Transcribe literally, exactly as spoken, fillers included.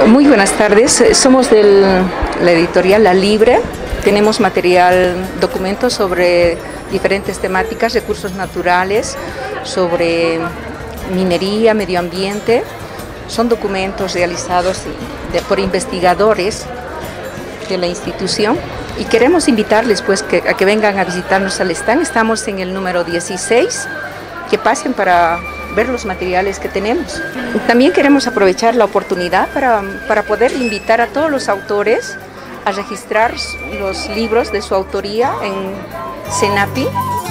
Muy buenas tardes, somos de la editorial La Libre. Tenemos material, documentos sobre diferentes temáticas, recursos naturales, sobre minería, medio ambiente. Son documentos realizados de, por investigadores de la institución y queremos invitarles pues que, a que vengan a visitarnos al stand. Estamos en el número dieciséis, que pasen para ver los materiales que tenemos. También queremos aprovechar la oportunidad para, para poder invitar a todos los autores a registrar los libros de su autoría en CENAPI.